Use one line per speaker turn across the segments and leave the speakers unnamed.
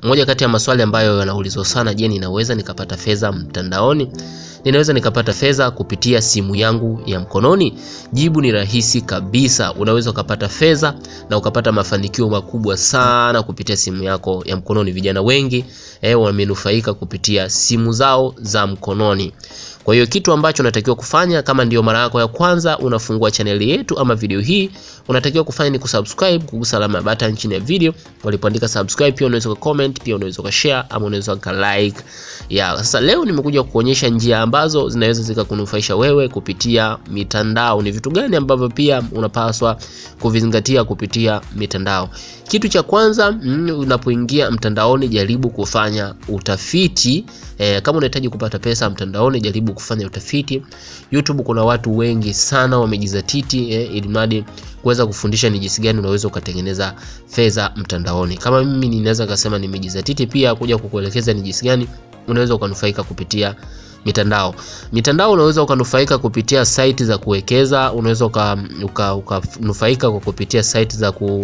Moja kati ya maswali ambayo yanaulizwa sana, je, ninaweza nikapata fedha mtandaoni? Ninaweza nikapata fedha kupitia simu yangu ya mkononi? Jibu ni rahisi kabisa. Unaweza ukapata fedha na ukapata mafanikio makubwa sana kupitia simu yako ya mkononi. Vijana wengi wamenufaika kupitia simu zao za mkononi. Kwa hiyo kitu ambacho unatakiwa kufanya, kama ndio mara yako ya kwanza unafungua channel yetu ama video hii, unatakiwa kufanya ni kusubscribe, kugusa alama button chini ya video walipoandika subscribe. Pia unaweza comment, pia unaweza share, ama unaweza like. Sasa leo nimekuja kukuonyesha njia ambazo zinaweza zikakunufaisha wewe kupitia mitandao. Ni vitu gani ambavyo pia unapaswa kuvizingatia kupitia mitandao? Kitu cha kwanza, unapoingia mtandaoni, jaribu kufanya utafiti. Kama unahitaji kupata pesa mtandaoni, jaribu kufanya utafiti. YouTube kuna watu wengi sana wamejizatiti ili mradi kuweza kufundisha ni jinsi gani unaweza ukatengeneza fedha mtandaoni. Kama mimi ninaweza kusema nimejizatiti pia kuja kukuelekeza ni jinsi gani unaweza ukanufaika kupitia mitandao. Mitandao unaweza ukanufaika kupitia site za kuwekeza, unaweza ukanufaika kwa kupitia site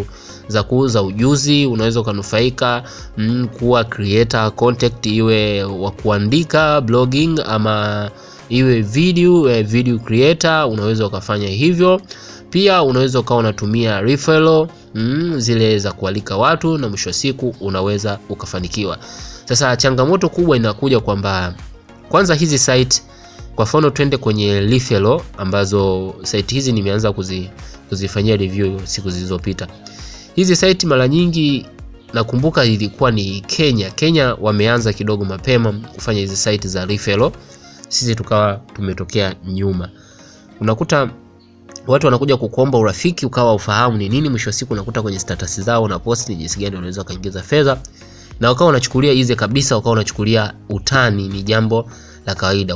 za kuuza ujuzi, unaweza ukanufaika kuwa creator content, iwe wa kuandika blogging ama iwe video creator, unaweza ukafanya hivyo. Pia unaweza ukawa unatumia referral zile za kualika watu, na mwisho wa siku unaweza ukafanikiwa. Sasa changamoto kubwa inakuja kwamba kwanza hizi site, kwa mfano twende kwenye referral, ambazo site hizi nimeanza kuzifanyia review siku zilizopita. Hizi site mara nyingi nakumbuka ilikuwa ni Kenya wameanza kidogo mapema kufanya hizi site za referral. Sisi tukawa tumetokea nyuma. Unakuta watu wanakuja kukuomba urafiki, ukawa ufahamu ni nini. Mwisho wa siku unakuta kwenye status zao na post ni jinsi gani unaweza kaingiza fedha, na ukawa unachukulia hizi kabisa, ukawa unachukulia utani ni jambo la kawaida.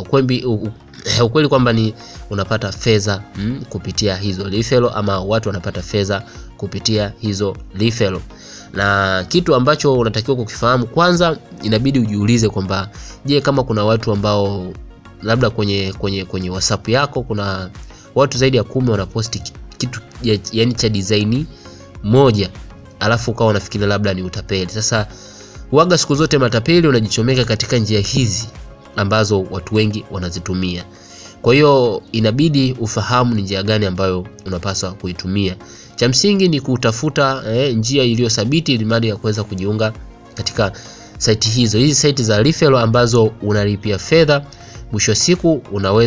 Ukweli kwamba ni unapata fedha kupitia hizo referral, ama watu wanapata fedha kupitia hizo referral. Na kitu ambacho unatakiwa kukifahamu, kwanza inabidi ujiulize kwamba je, kama kuna watu ambao labda kwenye WhatsApp yako kuna watu zaidi ya 10 wanaposti kitu yani cha design moja, alafu ukawa unafikiria labda ni utapeli. Sasa huaga siku zote matapeli unajichomeka katika njia hizi ambazo watu wengi wanazitumia. Kwa hiyo inabidi ufahamu ni njia gani ambayo unapaswa kuitumia. Cha msingi ni kutafuta njia iliyo thabiti ili mradi ya kuweza kujiunga katika site hizo. Hizi site za referral ambazo unalipia fedha, mwisho siku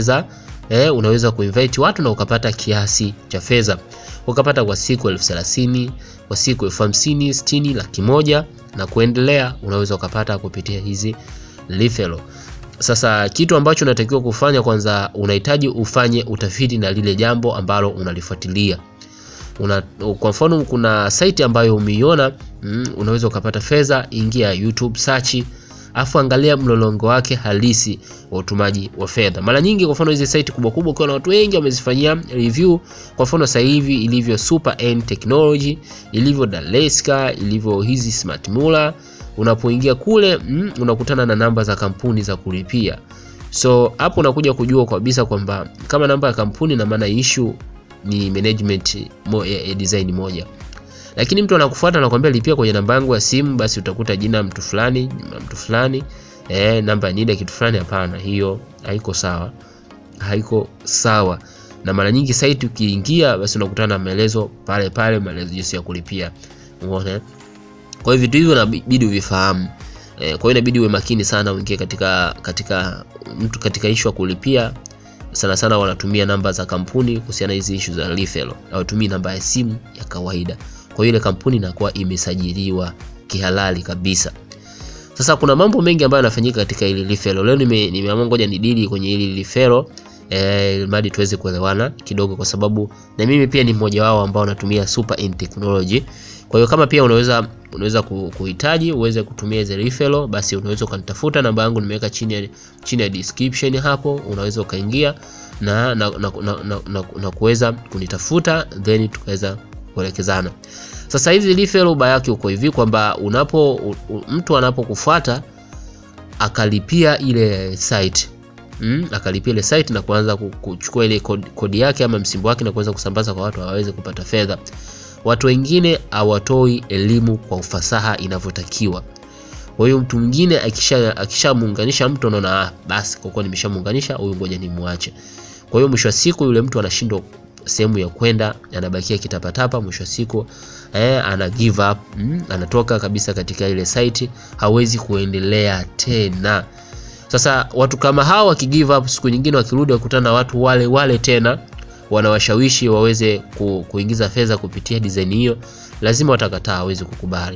unaweza kuinvite watu na ukapata kiasi cha fedha. Ukapata kwa siku 30,000, kwa siku 50,000, 60,000, 100,000 na kuendelea, unaweza ukapata kupitia hizi referral. Sasa kitu ambacho unatakiwa kufanya, kwanza unahitaji ufanye utafiti na lile jambo ambalo unalifuatilia. Kwa mfano kuna site ambayo umeiona unaweza ukapata fedha, ingia YouTube search, afu angalia mlolongo wake halisi wa utumaji wa fedha. Mara nyingi kwa mfano hizi site kubwa kwa watu wengi wamezifanyia review. Kwa mfano sasa hivi ilivyo Super N Technology, ilivyo Daleska, ilivyo hizi Smart Mula, unapoingia kule unakutana na namba za kampuni za kulipia. So hapo unakuja kujua kabisa kwamba kama namba ya kampuni, na maana issue ni management design moja. Lakini mtu anakufuata na kuambia lipia kwenye namba yangu ya simu, basi utakuta jina mtu fulani, namba NIDA kitu fulani. Hapana, hiyo haiko sawa. Na mara nyingi site ukiingia, basi unakutana na maelezo pale maelezo jinsi ya kulipia. Umeona? Kwa hiyo vitu hivyo inabidi uvifahamu. Kwa hiyo inabidi uwe makini sana uingie katika issue ya kulipia. Sana wanatumia namba za kampuni kuhusiana hizi issue za referral. Hawatumii namba ya simu ya kawaida. Kwa hiyo ile kampuni inakuwa imesajiliwa kihalali kabisa. Sasa kuna mambo mengi ambayo yanafanyika katika ile referral. Leo nimeamua ngoja nidili kwenye ile referral mradi tuweze kuelewana kidogo, kwa sababu na mimi pia ni mmoja wao ambao natumia Super in Technology. Kwa hiyo kama pia unaweza kuhitaji uweze kutumia hizo referral, basi unaweza ukanitafuta. Namba yangu nimeweka chini ya description hapo, unaweza ukaingia na kuweza kunitafuta, then tukaweza kuelekezana. Sasa hizi referral bayaki uko hivi kwamba mtu anapokufuata akalipia ile site na kuanza kuchukua ile kodi yake ama msimbo wake na kuanza kusambaza kwa watu waweze kupata fedha. Watu wengine hawatoi elimu kwa ufasaha inavyotakiwa. Kwa hiyo mtu mwingine akishamuunganisha mtu anaona basi kwa kuwa nimeshamuunganisha huyu ngoja nimuache. Kwa hiyo mwisho wa siku yule mtu anashindwa sehemu ya kwenda, anabakia kitapatapa. Mwisho wa siku ana give up, anatoka kabisa katika ile site, hawezi kuendelea tena. Sasa watu kama hawa wakigive up, siku nyingine wakirudi wakutana na watu wale tena wanawashawishi waweze kuingiza fedha kupitia design hiyo, lazima watakataa, hawezi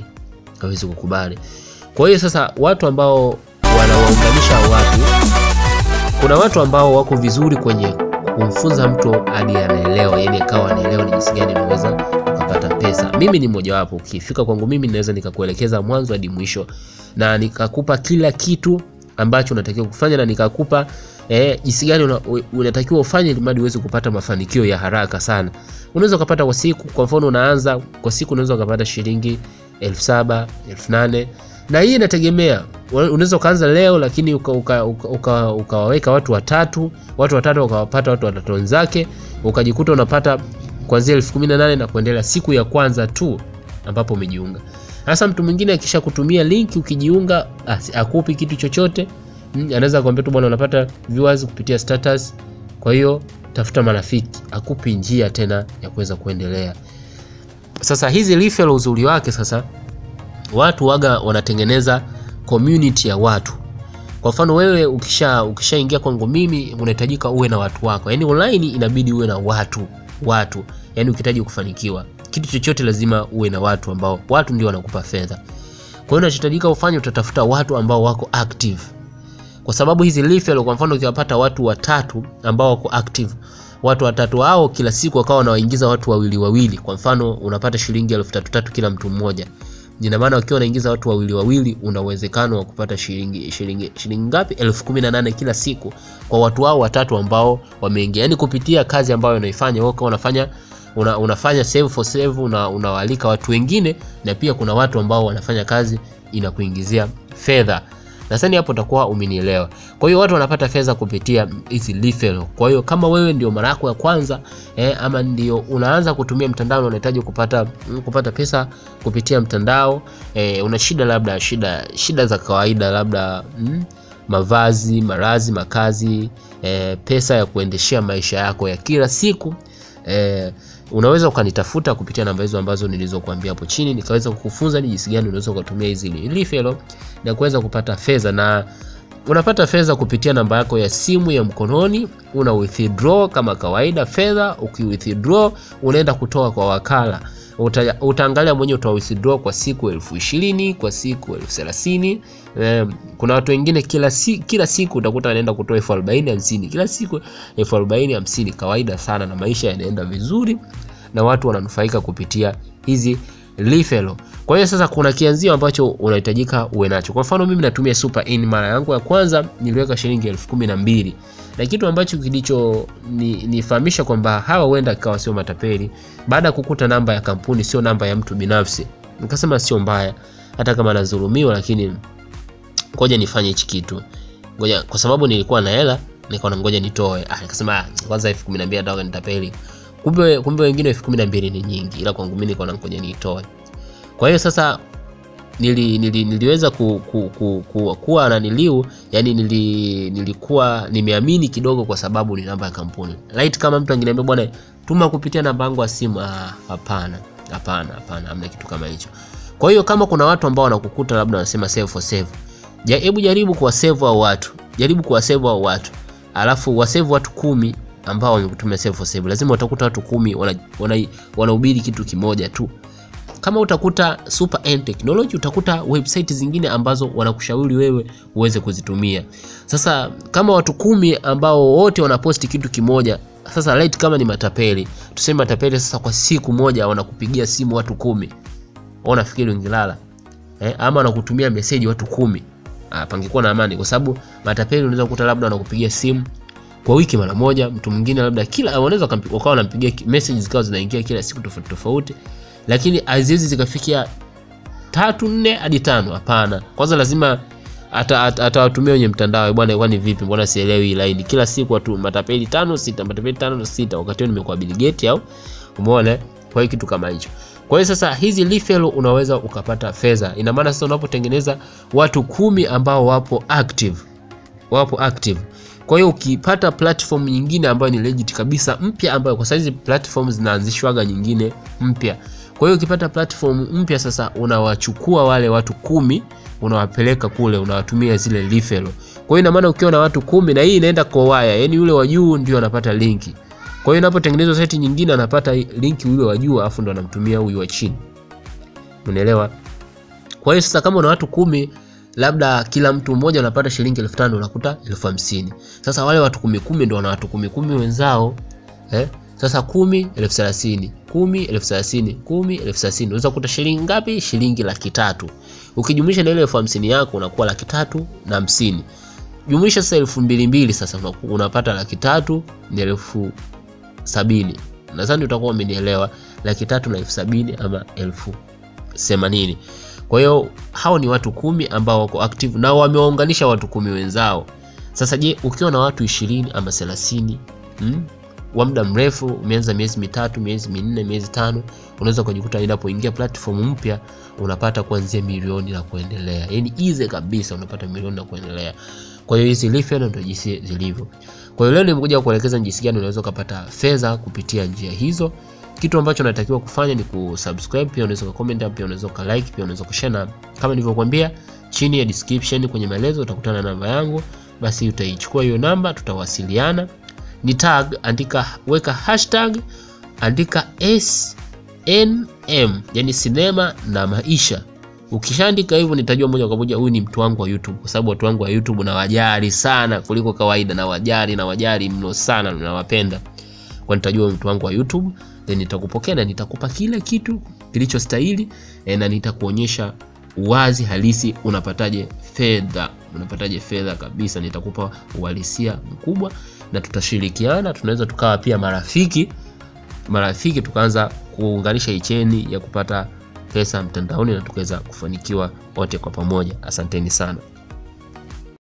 kukubali. Kwa hiyo sasa watu ambao wanawaunganisha watu, kuna watu ambao wako vizuri kwenye kumfunza mtu hadi anaelewa, yani akawa anaelewa ni jinsi gani unaweza kupata pesa. Mimi ni mmoja wapo. Ukifika kwangu mimi naweza nikakuelekeza mwanzo hadi mwisho na nikakupa kila kitu ambacho unatakiwa kufanya, na nikakupa jinsi gani unatakiwa ufanye ili uweze kupata mafanikio ya haraka sana. Unaweza kupata kwa siku, kwa mfano unaanza kwa siku unaweza kupata shilingi 7,000, 8,000, na hii inategemea. Unaweza kuanza leo lakini ukawaweka watu watatu ukawapata watu watatu wenzake, ukajikuta unapata kuanzia 18,000 na kuendelea siku ya kwanza tu ambapo umejiunga. Sasa mtu mwingine akisha kutumia link ukijiunga, akupi kitu chochote. Anaweza kuambia tu bwana unapata viewers kupitia status, kwa hiyo tafuta marafiki, akupi njia tena ya kuweza kuendelea. Sasa hizi referral uzuri wake, sasa watu waga wanatengeneza community ya watu. Kwa mfano wewe ukishaingia kwangu mimi unahitajika uwe na watu wako. Yaani online inabidi uwe na watu. Yaani ukihitaji kufanikiwa kitu chochote lazima uwe na watu ambao watu ndio wanakupa fedha. Kwa hiyo unachohitajika ufanye, utatafuta watu ambao wako active. Kwa sababu hizi referral, kwa mfano ukiwapata watu watatu ambao wako active, watu watatu hao kila siku wakawa wanaingiza watu wawili. Kwa mfano unapata shilingi 3,300 kila mtu mmoja. Ina maana ukiwa unaingiza watu wawili una uwezekano wa kupata shilingi ngapi? 18,000 kila siku kwa watu hao watatu ambao wameingia. Yaani kupitia kazi ambayo unaifanya wewe, unafanya save for save, unawaalika watu wengine, na pia kuna watu ambao wanafanya kazi inakuingizia fedha. Na sasa hapo utakuwa umenielewa. Kwa hiyo watu wanapata fedha kupitia hizi referral. Kwa hiyo kama wewe ndio mara yako ya kwanza ama ndio unaanza kutumia mtandao na unahitaji kupata pesa kupitia mtandao, una shida, labda shida za kawaida, labda mavazi, marazi, makazi, pesa ya kuendeshea maisha yako ya kila siku, unaweza ukanitafuta kupitia namba hizo ambazo nilizokuambia hapo chini, nikaweza kukufunza ni jinsi gani unaweza kutumia hizi referral na kuweza kupata fedha. Na unapata fedha kupitia namba yako ya simu ya mkononi, una withdraw kama kawaida fedha. Ukiwithdraw unaenda kutoa kwa wakala, utaangalia mwenyewe uta withdraw kwa siku 20,000, kwa siku 30,000. Kuna watu wengine kila siku utakuta anaenda kutoa 40,000, 50, kila siku 40,000, 50, kawaida sana, na maisha yanaenda vizuri na watu wananufaika kupitia hizi referral. Kwa hiyo sasa kuna kianzio ambacho unahitajika uwe nacho. Kwa mfano mimi natumia super in, mara yangu ya kwanza niliweka shilingi 12,000, na kitu ambacho kilicho nifahamisha kwamba hawa huenda ikawa sio matapeli, baada kukuta namba ya kampuni sio namba ya mtu binafsi, nikasema sio mbaya hata kama nadhulumiwa, lakini ngoja nifanye hichi kitu. Ngoja, kwa sababu nilikuwa na hela, nikaona ngoja nitoe. Nikasema kwanza 12,000 ndio nitapeli. Kumbe wengine 12,000 ni nyingi, ila kwangu mimi nikaona ngoja nitoe. Kwa hiyo sasa niliweza kuwa na yani nilikuwa nimeamini kidogo kwa sababu ni namba ya kampuni. Right, kama mtu angeniambia bwana tuma kupitia namba yangu ya simu, hapana, hamna kitu kama hicho. Kwa hiyo kama kuna watu ambao wanakukuta labda wanasema save for save, jaribu kuwasave hao watu, alafu wasave watu 10 ambao wamekutumia save for save. Lazima utakuta watu 10 wanahubiri kitu kimoja tu. Kama utakuta super end technology, utakuta website zingine ambazo wanakushauri wewe uweze kuzitumia. Sasa kama watu 10 ambao wote wanaposti kitu kimoja, sasa right, kama ni matapeli, tuseme matapeli sasa kwa siku moja wanakupigia simu watu 10, unafikiri ungilala? Ama wanakutumia message watu 10, pangekuwa na amani. Kwa sababu matapeli unaweza kukuta labda wanakupigia simu kwa wiki mara moja, mtu mwingine labda kila wanaweza wakawa wanampigia message zikao zinaingia kila siku tofauti, lakini haziwezi zikafikia 3, 4 hadi 5. Hapana, kwanza lazima atawatumia kwenye mtandao, bwana kwani vipi, mbona sielewi line kila siku watu matapeli 5, 6, matapeli 5, 6, wakati nimekuwa Bill Gates au umeona. Kwa hiyo kitu kama hicho. Kwa hiyo sasa hizi referral unaweza ukapata fedha. Ina maana sasa unapotengeneza watu 10 ambao wapo active. Kwa hiyo ukipata platform nyingine ambayo ni legit kabisa mpya, ambayo kwa saizi platforms zinaanzishwaga nyingine mpya. Kwa hiyo ukipata platform mpya sasa unawachukua wale watu 10 unawapeleka kule, unawatumia zile referral. Kwa hiyo ina maana ukiwa na watu 10 na hii inaenda kwa wire, yani yule wa juu ndio anapata linki. Kwa hiyo unapotengeneza site nyingine anapata linki yule wa juu afu ndo anamtumia huyu wa chini. Unaelewa? Kwa hiyo sasa kama una watu 10, labda kila mtu mmoja anapata shilingi 1500, unakuta 1050. Sasa wale watu 10 ndio wana watu 10 wenzao. Sasa 10 1030, 10 1030, 10 1030. Unaweza kukuta shilingi ngapi? Shilingi 300,000. Ukijumlisha na ile 1050 yako unakuwa 350. Jumlisha sasa 2200, sasa unapata 300,000 ni 1070. Nadhani utakuwa umenielewa. 300,000 na 1070 ama 1080. Kwa hiyo hao ni watu 10 ambao wako active na wameunganisha watu 10 wenzao. Sasa je, ukiwa na watu 20 ama 30 wa muda mrefu, umeanza miezi 3, miezi 4, miezi 5, unaweza kujikuta inapoingia platform mpya unapata kuanzia milioni na kuendelea. Yaani easy kabisa unapata milioni na kuendelea. Kwa hiyo hizi referral ndio jinsi zilivyo. Kwa hiyo leo nimekuja kuelekeza jinsi gani unaweza kupata fedha kupitia njia hizo. Kitu ambacho unatakiwa kufanya ni kusubscribe, pia unaweza comment, pia unaweza like, pia unaweza kushare. Kama nilivyokuambia, chini ya description kwenye maelezo utakutana na namba yangu. Basi utaichukua hiyo namba, tutawasiliana. Ni tag, andika, weka hashtag, andika SNM, yani sinema na maisha. Ukishaandika hivyo nitajua moja kwa moja huyu ni mtu wangu wa YouTube, kwa sababu watu wangu wa YouTube na wajali sana kuliko kawaida, na wajali mno sana, na wapenda. Kwa nitajua mtu wangu wa YouTube, then nitakupokea na nitakupa kila kitu kilichostahili, na nitakuonyesha uwazi halisi unapataje fedha kabisa. Nitakupa uhalisia mkubwa na tutashirikiana, tunaweza tukawa pia marafiki tukaanza kuunganisha icheni ya kupata pesa mtandaoni na tukaweza kufanikiwa wote kwa pamoja. Asanteni sana.